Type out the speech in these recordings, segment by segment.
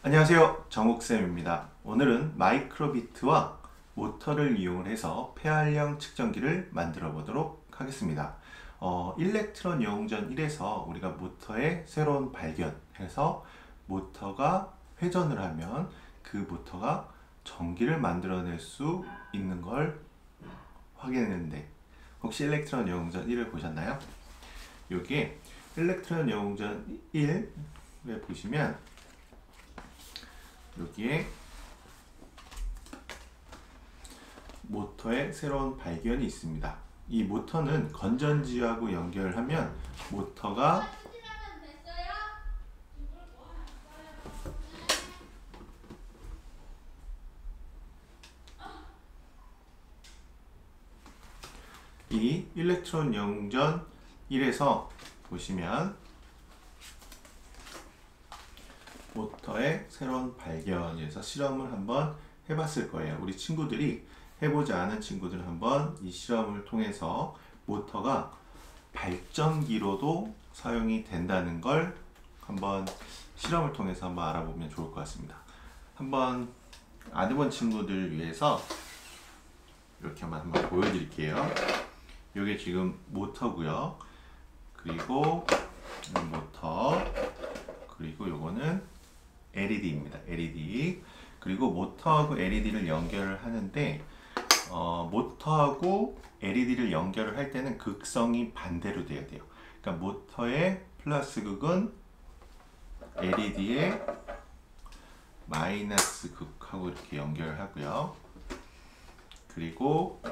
안녕하세요, 정욱쌤입니다. 오늘은 마이크로비트와 모터를 이용해서 폐활량 측정기를 만들어 보도록 하겠습니다. 일렉트론 영웅전 1에서 우리가 모터의 새로운 발견해서 모터가 회전을 하면 그 모터가 전기를 만들어낼 수 있는 걸 확인했는데, 혹시 일렉트론 영웅전 1을 보셨나요? 여기에 일렉트론 영웅전 1에 보시면 여기에 모터의 새로운 발견이 있습니다. 이 모터는 건전지하고 연결하면 모터가 이 일렉트론 영웅전 1에서 보시면 모터의 새로운 발견에서 실험을 한번 해봤을 거예요. 우리 친구들이 해보지 않은 친구들은 한번 이 실험을 통해서 모터가 발전기로도 사용이 된다는 걸 한번 실험을 통해서 한번 알아보면 좋을 것 같습니다. 한번 안 해본 친구들 위해서 이렇게 한번 보여드릴게요. 이게 지금 모터고요. 그리고 모터, 그리고 요거는 LED입니다. LED. 그리고 모터하고 LED를 연결을 하는데 모터하고 LED를 연결을 할 때는 극성이 반대로 돼야 돼요. 그러니까 모터의 플러스 극은 LED의 마이너스 극하고 이렇게 연결하고요. 그리고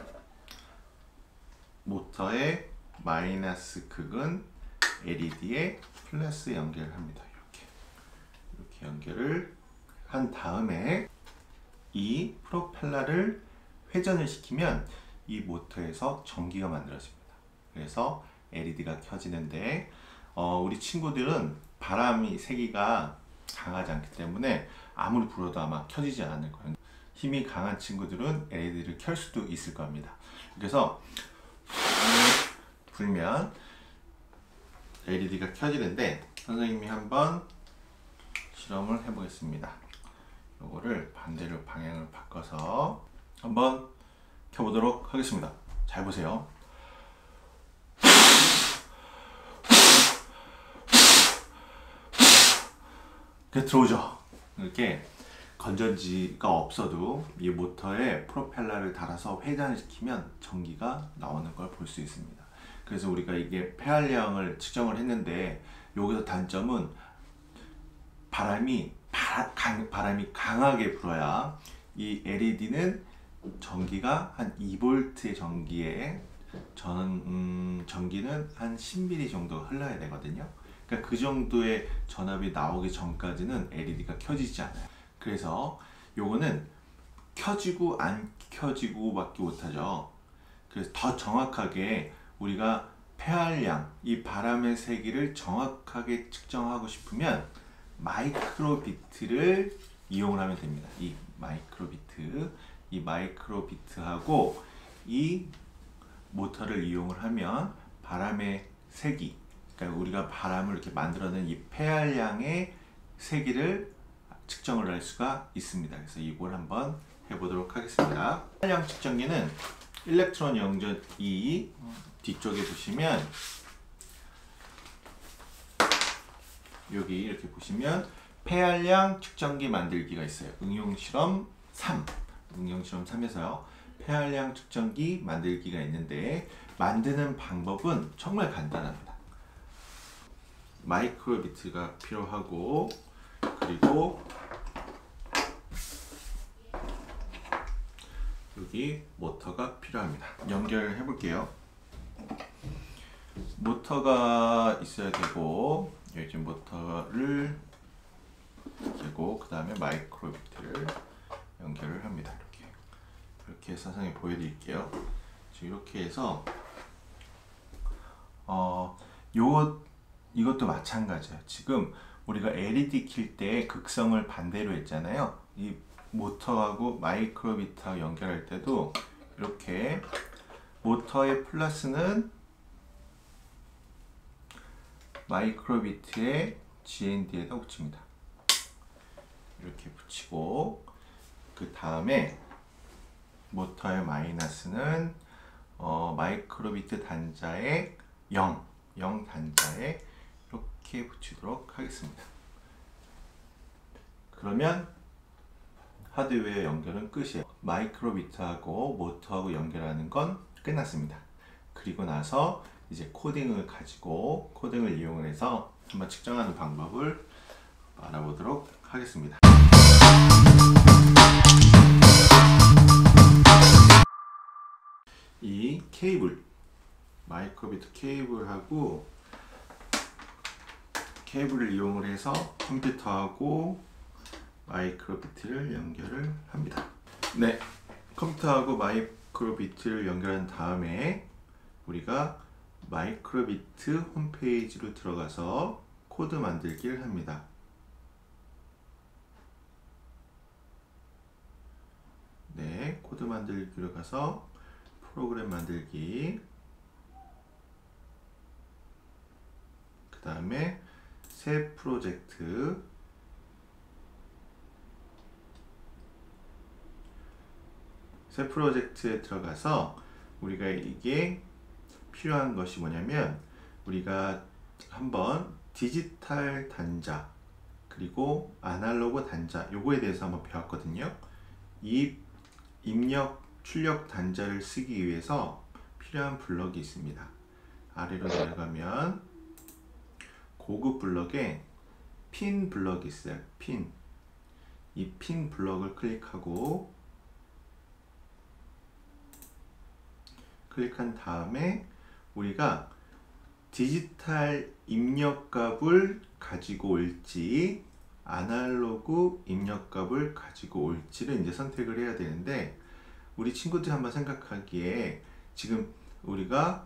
모터의 마이너스 극은 LED의 플러스 연결합니다. 이렇게 연결을 한 다음에 이 프로펠러를 회전을 시키면 이 모터에서 전기가 만들어집니다. 그래서 LED가 켜지는데 우리 친구들은 바람이 세기가 강하지 않기 때문에 아무리 불어도 아마 켜지지 않을 거예요. 힘이 강한 친구들은 LED를 켤 수도 있을 겁니다. 그래서 불면 LED가 켜지는데 선생님이 한번 실험을 해보겠습니다. 요거를 반대로 방향을 바꿔서 한번 켜보도록 하겠습니다. 잘 보세요. 이렇게 들어오죠. 이렇게 건전지가 없어도 이 모터에 프로펠러를 달아서 회전을 시키면 전기가 나오는 걸 볼 수 있습니다. 그래서 우리가 이게 폐활량을 측정을 했는데 여기서 단점은 바람이 강하게 불어야 이 LED는 전기가 한 2V의 전기에 전기는 한 10mA 정도 흘러야 되거든요. 그러니까 그 정도의 전압이 나오기 전까지는 LED가 켜지지 않아요. 그래서 요거는 켜지고 안 켜지고 밖에 못하죠. 그래서 더 정확하게 우리가 폐활량, 이 바람의 세기를 정확하게 측정하고 싶으면 마이크로비트를 이용하면 됩니다. 이 마이크로비트하고 이 모터를 이용을 하면 바람의 세기, 그러니까 우리가 바람을 이렇게 만들어낸 이 폐활량의 세기를 측정을 할 수가 있습니다. 그래서 이걸 한번 해보도록 하겠습니다. 폐활량 측정기는 일렉트론 영웅전 2 뒤쪽에 보시면 여기 이렇게 보시면 폐활량 측정기 만들기가 있어요. 응용실험 3, 응용실험 3에서요. 폐활량 측정기 만들기가 있는데 만드는 방법은 정말 간단합니다. 마이크로비트가 필요하고, 그리고 여기 모터가 필요합니다. 연결해 볼게요. 모터가 있어야 되고, 여기 지금 모터를 끼고 그 다음에 마이크로비트를 연결을 합니다. 이렇게 해서 선생님 보여드릴게요. 지금 이렇게 해서 이것도 마찬가지예요. 지금 우리가 LED 킬 때 극성을 반대로 했잖아요. 이 모터하고 마이크로비트하고 연결할 때도 이렇게 모터의 플러스는 마이크로비트의 GND에다 붙입니다. 이렇게 붙이고, 그 다음에 모터의 마이너스는 마이크로비트 단자에 0 단자에 이렇게 붙이도록 하겠습니다. 그러면 하드웨어 연결은 끝이에요. 마이크로비트하고 모터하고 연결하는 건 끝났습니다. 그리고 나서 이제 코딩을 이용을 해서 한번 측정하는 방법을 알아보도록 하겠습니다. 이 케이블, 마이크로비트 케이블하고 케이블을 이용을 해서 컴퓨터하고 마이크로비트를 연결을 합니다. 네, 컴퓨터하고 마이크로비트를 연결한 다음에 우리가 마이크로비트 홈페이지로 들어가서 코드 만들기를 합니다. 네, 코드 만들기로 가서 프로그램 만들기, 그 다음에 새 프로젝트, 새 프로젝트에 들어가서 우리가 이게 필요한 것이 뭐냐면, 우리가 한번 디지털 단자 그리고 아날로그 단자 요거에 대해서 한번 배웠거든요. 이 입력 출력 단자를 쓰기 위해서 필요한 블럭이 있습니다. 아래로 내려가면 고급 블럭에 핀 블럭이 있어요. 이 핀 블럭을 클릭한 다음에 우리가 디지털 입력값을 가지고 올지 아날로그 입력값을 가지고 올지를 이제 선택을 해야 되는데, 우리 친구들이 한번 생각하기에 지금 우리가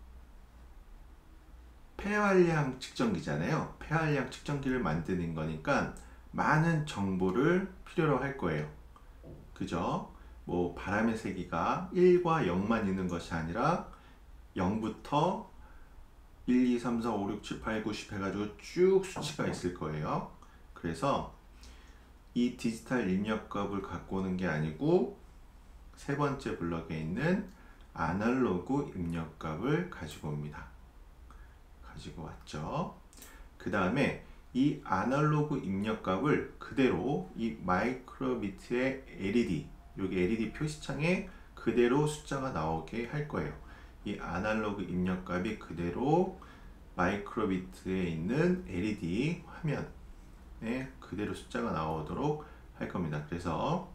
폐활량 측정기잖아요. 폐활량 측정기를 만드는 거니까 많은 정보를 필요로 할 거예요. 그죠? 뭐 바람의 세기가 1과 0만 있는 것이 아니라 0부터 1, 2, 3, 4, 5, 6, 7, 8, 9, 10 해가지고 쭉 수치가 있을 거예요. 그래서 이 디지털 입력값을 갖고 오는 게 아니고 세 번째 블럭에 있는 아날로그 입력값을 가지고 옵니다. 가지고 왔죠. 그 다음에 이 아날로그 입력값을 그대로 이 마이크로비트의 LED, 여기 LED 표시창에 그대로 숫자가 나오게 할 거예요. 이 아날로그 입력값이 그대로 마이크로비트에 있는 LED 화면에 그대로 숫자가 나오도록 할 겁니다. 그래서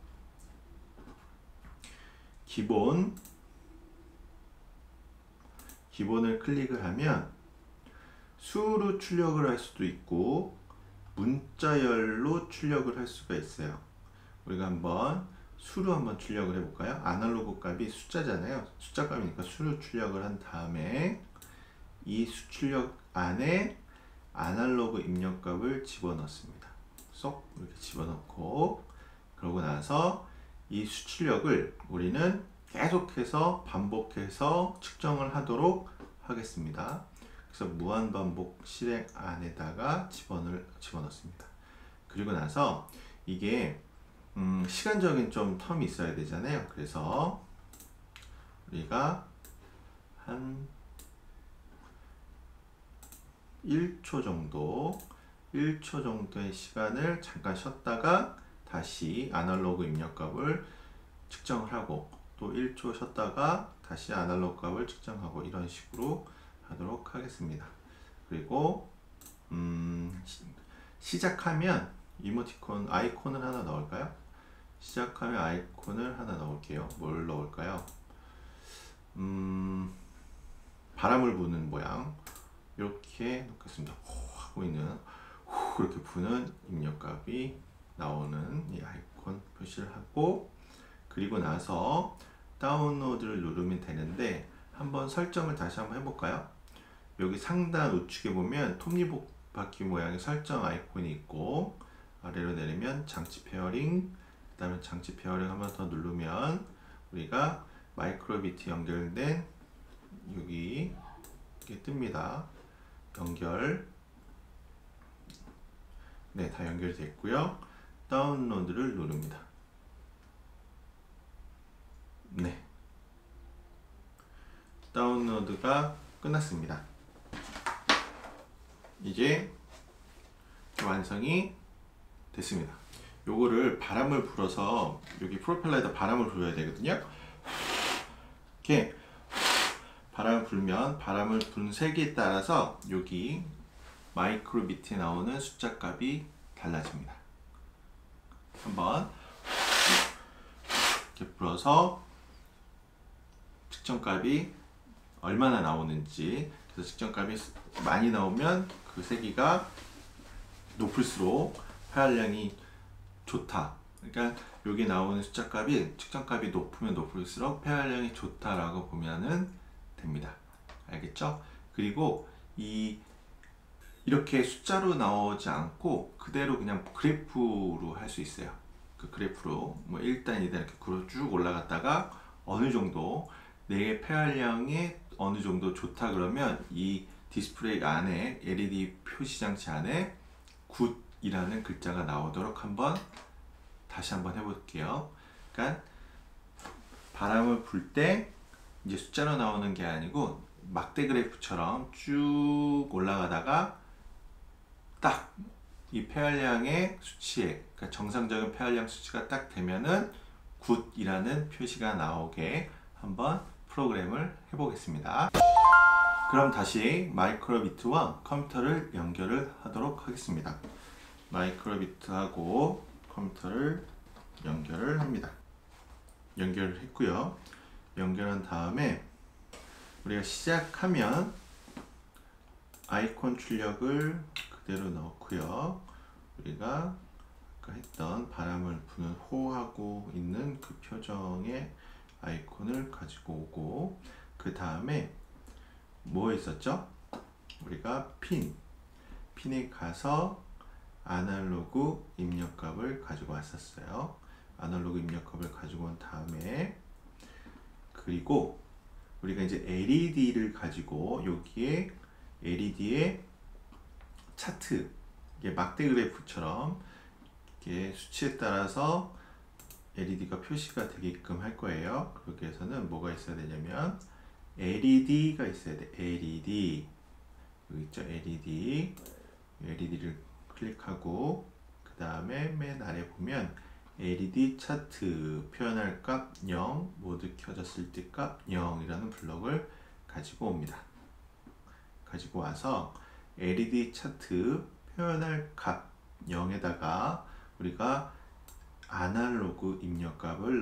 기본을 클릭을 하면 수로 출력을 할 수도 있고 문자열로 출력을 할 수가 있어요. 우리가 수로 한번 출력을 해볼까요? 아날로그 값이 숫자잖아요. 숫자 값이니까 수로 출력을 한 다음에 이 수출력 안에 아날로그 입력값을 집어넣습니다. 쏙 이렇게 집어넣고, 그러고 나서 이 수출력을 우리는 계속해서 반복해서 측정을 하도록 하겠습니다. 그래서 무한반복 실행 안에다가 집어넣습니다. 그리고 나서 이게 시간적인 좀 텀이 있어야 되잖아요. 그래서 우리가 한 1초 정도의 시간을 잠깐 쉬었다가 다시 아날로그 입력값을 측정을 하고, 또 1초 쉬었다가 다시 아날로그 값을 측정하고, 이런 식으로 하도록 하겠습니다. 그리고 시작하면 이모티콘 아이콘을 하나 넣을까요? 시작하면 아이콘을 하나 넣을게요. 뭘 넣을까요? 바람을 부는 모양 이렇게 넣겠습니다. 호 하고 있는, 이렇게 부는 입력값이 나오는 이 아이콘 표시를 하고, 그리고 나서 다운로드를 누르면 되는데, 한번 설정을 다시 한번 해볼까요? 여기 상단 우측에 보면 톱니바퀴 모양의 설정 아이콘이 있고, 아래로 내리면 장치 페어링, 그 다음에 장치 페어링 한번 더 누르면 우리가 마이크로비트 연결된 여기 이렇게 뜹니다. 네, 다 연결됐고요. 다운로드를 누릅니다. 네, 다운로드가 끝났습니다. 이제 완성이 됐습니다. 요거를 바람을 불어서 여기 프로펠러에다 바람을 불어야 되거든요. 이렇게 바람을 불면 바람을 부는 세기에 따라서 여기 마이크로비트에 나오는 숫자 값이 달라집니다. 한번 이렇게 불어서 측정값이 얼마나 나오는지, 그래서 측정값이 많이 나오면 그 세기가 높을수록 폐활량이 좋다. 그러니까 여기 나오는 숫자 값이 측정값이 높으면 높을수록 폐활량이 좋다라고 보면은 됩니다. 알겠죠? 그리고 이렇게 숫자로 나오지 않고 그대로 그냥 그래프로 할 수 있어요. 그 그래프로 뭐 1단, 2단 이렇게 쭉 올라갔다가 어느 정도 내 폐활량이 어느 정도 좋다 그러면 이 디스플레이 안에 LED 표시장치 안에 굿이라는 글자가 나오도록 다시 한번 해볼게요. 그러니까 바람을 불 때 이제 숫자로 나오는 게 아니고 막대 그래프처럼 쭉 올라가다가 딱 이 폐활량의 수치에, 그러니까 정상적인 폐활량 수치가 딱 되면은 굿이라는 표시가 나오게 한번 프로그램을 해보겠습니다. 그럼 다시 마이크로비트와 컴퓨터를 연결을 하도록 하겠습니다. 마이크로비트하고 컴퓨터를 연결을 합니다. 연결을 했고요. 연결한 다음에 우리가 시작하면 아이콘 출력을 그대로 넣고요. 우리가 아까 했던 바람을 부는 호하고 있는 그 표정의 아이콘을 가지고 오고, 그 다음에 뭐 있었죠? 우리가 핀에 가서 아날로그 입력값을 가지고 왔었어요. 아날로그 입력값을 가지고 온 다음에, 그리고 우리가 이제 LED를 가지고 여기에 LED의 차트, 이게 막대 그래프처럼 이렇게 수치에 따라서 LED가 표시가 되게끔 할 거예요. 그렇게 해서는 뭐가 있어야 되냐면 LED가 있어야 돼. LED 여기 있죠. LED를 클릭하고 그 다음에 맨 아래 보면 LED 차트 표현할 값 0, 모두 켜졌을 때 값 0이라는 블럭을 가지고 옵니다. 가지고 와서 LED 차트 표현할 값 0에다가 우리가 아날로그 입력값을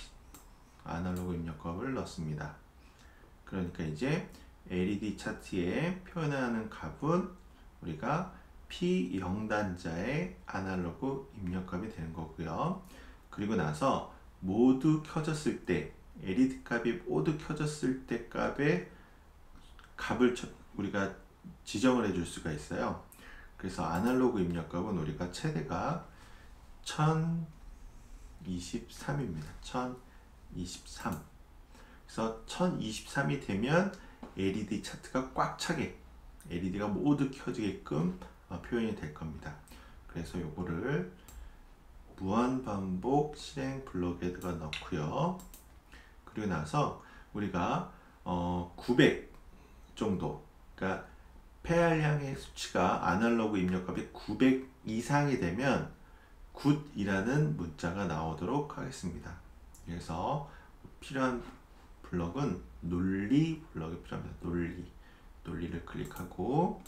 넣습니다. 그러니까 이제 LED 차트에 표현하는 값은 우리가 P0단자의 아날로그 입력값이 되는 거고요. 그리고 나서 모두 켜졌을 때, LED 값이 모두 켜졌을 때 값을 우리가 지정을 해줄 수가 있어요. 그래서 아날로그 입력값은 우리가 최대가 1023입니다. 1023. 그래서 1023이 되면 LED 차트가 꽉 차게, LED가 모두 켜지게끔 표현이 될 겁니다. 그래서 요거를 무한반복 실행 블록에다가 넣고요. 그리고 나서 우리가 900 정도, 그러니까 폐활량의 수치가 아날로그 입력값이 900 이상이 되면 굿이라는 문자가 나오도록 하겠습니다. 그래서 필요한 블럭은 논리 블럭이 필요합니다. 논리를 클릭하고,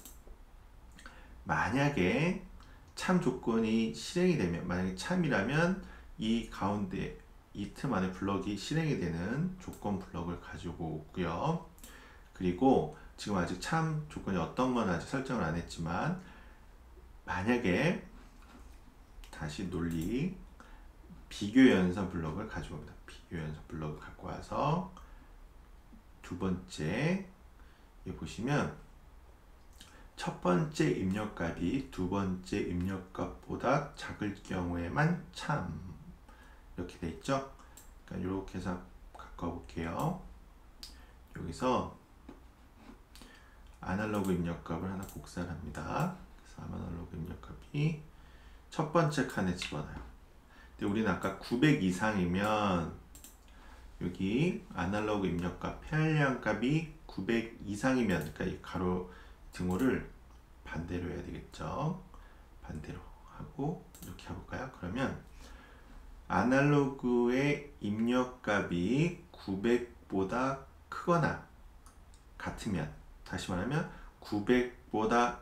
만약에 참 조건이 실행이 되면, 만약에 참이라면 이 가운데 이 틈 안에 블럭이 실행이 되는 조건 블럭을 가지고 오고요. 그리고 지금 아직 참 조건이 어떤 건 아직 설정을 안 했지만, 만약에 다시 논리 비교 연산 블럭을 가지고 옵니다. 비교 연산 블럭을 갖고 와서 두 번째 보시면 첫 번째 입력값이 두 번째 입력값보다 작을 경우에만 참, 이렇게 돼 있죠. 그러니까 이렇게 해서 바꿔 볼게요. 여기서 아날로그 입력값을 하나 복사를 합니다. 그래서 아날로그 입력값이 첫 번째 칸에 집어넣어요. 근데 우리는 아까 900 이상이면 여기 아날로그 입력값 폐활량 값이 900 이상이면, 그러니까 이 가로 등호를 반대로 해야 되겠죠. 반대로 하고 이렇게 해볼까요? 그러면 아날로그의 입력값이 900보다 크거나 같으면, 다시 말하면 900보다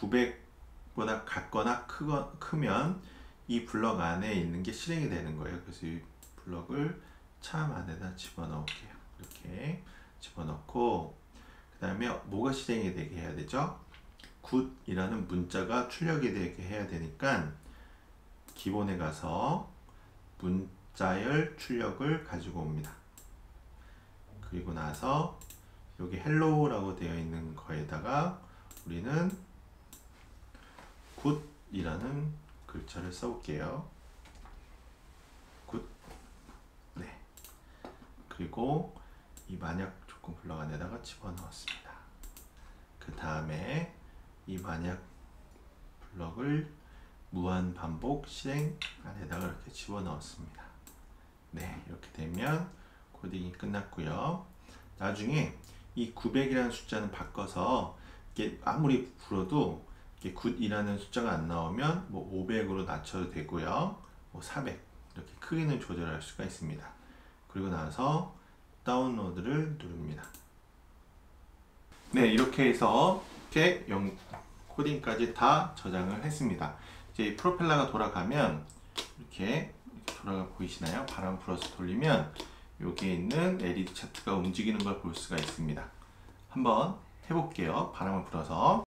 같거나 크면 이 블럭 안에 있는 게 실행이 되는 거예요. 그래서 이 블럭을 참 안에다 집어넣을게요. 이렇게 집어넣고, 그 다음에 뭐가 실행이 되게 해야 되죠? 굿이라는 문자가 출력이 되게 해야 되니까 기본에 가서 문자열 출력을 가지고 옵니다. 그리고 나서 여기 헬로우라고 되어 있는 거에다가 우리는 굿이라는 글자를 써볼게요. 굿. 네. 그리고 이 만약 조건 블럭 안에다가 집어넣었습니다. 그 다음에 이 만약 블럭을 무한 반복 실행 안에다가 이렇게 집어넣었습니다. 네, 이렇게 되면 코딩이 끝났고요. 나중에 이 900이라는 숫자는 바꿔서 이게 아무리 불어도 이게 굿이라는 숫자가 안 나오면 뭐 500으로 낮춰도 되고요. 뭐 400 이렇게 크기는 조절할 수가 있습니다. 그리고 나서 다운로드를 누릅니다. 네, 이렇게 해서 이렇게 코딩까지 다 저장을 했습니다. 이제 프로펠러가 돌아가면 이렇게 돌아가 보이시나요? 바람 불어서 돌리면 여기에 있는 LED 차트가 움직이는 걸 볼 수가 있습니다. 한번 해볼게요. 바람을 불어서.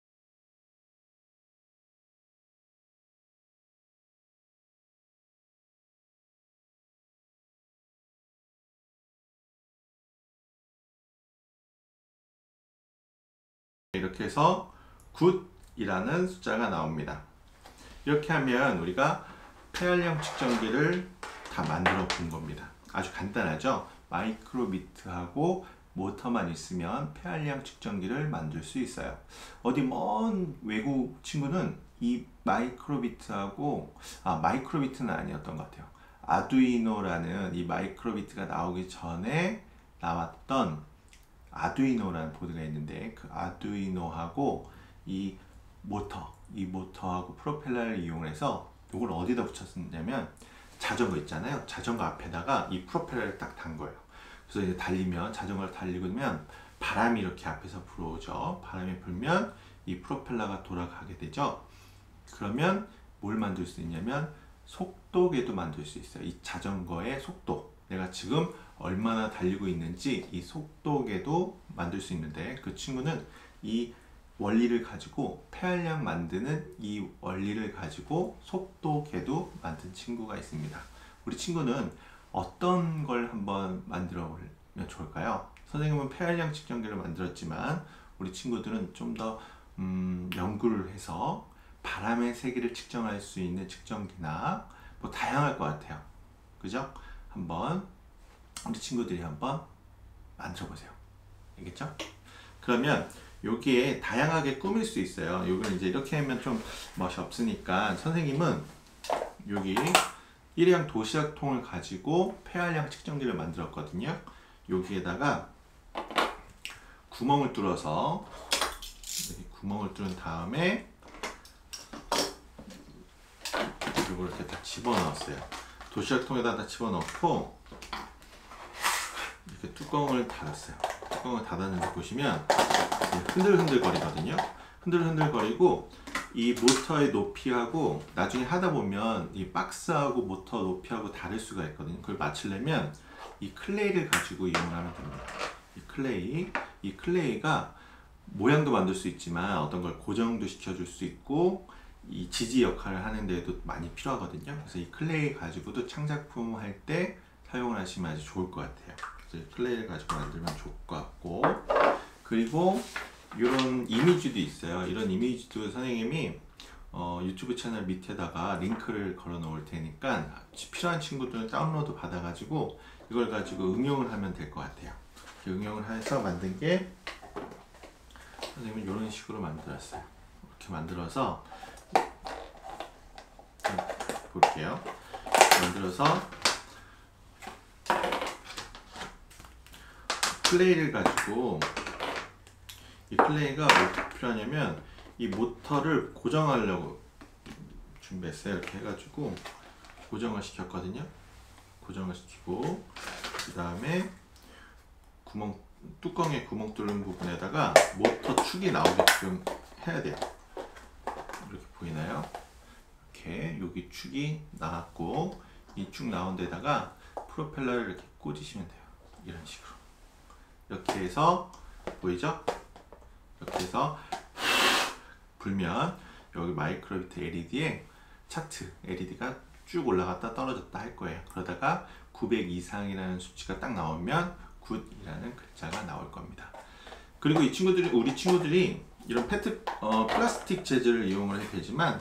이렇게 해서 굿이라는 숫자가 나옵니다. 이렇게 하면 우리가 폐활량 측정기를 다 만들어 본 겁니다. 아주 간단하죠? 마이크로비트하고 모터만 있으면 폐활량 측정기를 만들 수 있어요. 어디 먼 외국 친구는 이 마이크로비트하고, 마이크로비트는 아니었던 것 같아요. 아두이노라는 이 마이크로비트가 나오기 전에 나왔던 아두이노라는 보드가 있는데, 그 아두이노하고 이 모터하고 프로펠러를 이용해서 이걸 어디다 붙였냐면 자전거 있잖아요. 자전거 앞에다가 이 프로펠러를 딱 단 거예요. 그래서 이제 달리면, 자전거를 달리고 면 바람이 이렇게 앞에서 불어오죠. 바람이 불면 이 프로펠러가 돌아가게 되죠. 그러면 뭘 만들 수 있냐면 속도계도 만들 수 있어요. 이 자전거의 속도, 내가 지금 얼마나 달리고 있는지 이 속도계도 만들 수 있는데, 그 친구는 이 원리를 가지고, 폐활량 만드는 이 원리를 가지고 속도계도 만든 친구가 있습니다. 우리 친구는 어떤 걸 한번 만들어 보면 좋을까요? 선생님은 폐활량 측정기를 만들었지만 우리 친구들은 좀 더 연구를 해서 바람의 세기를 측정할 수 있는 측정기나 뭐 다양할 것 같아요. 그죠? 한번 우리 친구들이 한번 만들어 보세요. 알겠죠? 그러면 여기에 다양하게 꾸밀 수 있어요. 여기는 이제 이렇게 하면 좀 멋이 없으니까 선생님은 여기 일회용 도시락통을 가지고 폐활량 측정기를 만들었거든요. 여기에다가 구멍을 뚫어서, 여기 구멍을 뚫은 다음에 그리고 이렇게 다 집어넣었어요. 도시락통에다 다 집어넣고 이렇게 뚜껑을 닫았어요. 뚜껑을 닫았는데 보시면 흔들흔들 거리거든요. 흔들흔들 거리고 이 모터의 높이하고 나중에 하다 보면 이 박스하고 모터 높이하고 다를 수가 있거든요. 그걸 맞추려면 이 클레이를 가지고 이용하면 됩니다. 이 클레이가 모양도 만들 수 있지만 어떤 걸 고정도 시켜줄 수 있고 이 지지 역할을 하는 데도 많이 필요하거든요. 그래서 이 클레이 가지고도 창작품 할 때 사용을 하시면 아주 좋을 것 같아요. 그래서 클레이를 가지고 만들면 좋을 것 같고, 그리고 이런 이미지도 있어요. 이런 이미지도 선생님이 유튜브 채널 밑에다가 링크를 걸어 놓을 테니까 필요한 친구들은 다운로드 받아 가지고 이걸 가지고 응용을 하면 될 것 같아요. 응용을 해서 만든 게, 선생님은 이런 식으로 만들었어요. 이렇게 만들어서 볼게요. 만들어서 클레이를 가지고, 이 클레이가 뭐 필요하냐면 이 모터를 고정하려고 준비했어요. 이렇게 해가지고 고정을 시켰거든요. 고정을 시키고, 그 다음에 뚜껑에 구멍 뚫는 부분에다가 모터 축이 나오게끔 해야 돼요. 이렇게 보이나요? 이렇게 여기 축이 나왔고, 이 축 나온 데다가 프로펠러를 이렇게 꽂으시면 돼요. 이런 식으로. 이렇게 해서 보이죠? 이렇게 해서 불면 여기 마이크로비트 LED에 차트 LED가 쭉 올라갔다 떨어졌다 할 거예요. 그러다가 900 이상이라는 수치가 딱 나오면 굿이라는 글자가 나올 겁니다. 그리고 이 친구들이, 우리 친구들이 이런 플라스틱 재질을 이용을 해도 되지만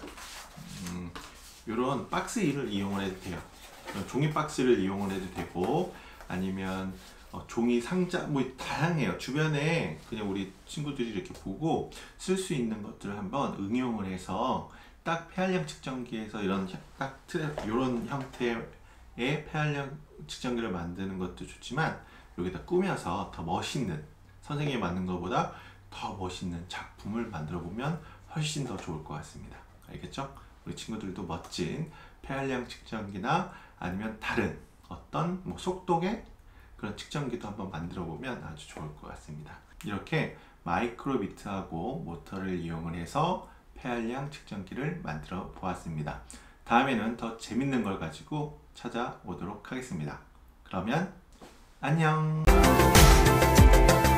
이런 박스를 이용을 해도 돼요. 종이 박스를 이용을 해도 되고, 아니면 종이 상자, 뭐 다양해요. 주변에 그냥 우리 친구들이 이렇게 보고 쓸 수 있는 것들을 한번 응용을 해서 딱 폐활량 측정기에서 이런 형태의 폐활량 측정기를 만드는 것도 좋지만, 여기다 꾸며서 더 멋있는, 선생님이 만든 것보다 더 멋있는 작품을 만들어 보면 훨씬 더 좋을 것 같습니다. 알겠죠? 우리 친구들도 멋진 폐활량 측정기나 아니면 다른 어떤 뭐 속도계 그런 측정기도 한번 만들어 보면 아주 좋을 것 같습니다. 이렇게 마이크로비트하고 모터를 이용을 해서 폐활량 측정기를 만들어 보았습니다. 다음에는 더 재밌는 걸 가지고 찾아오도록 하겠습니다. 그러면 안녕!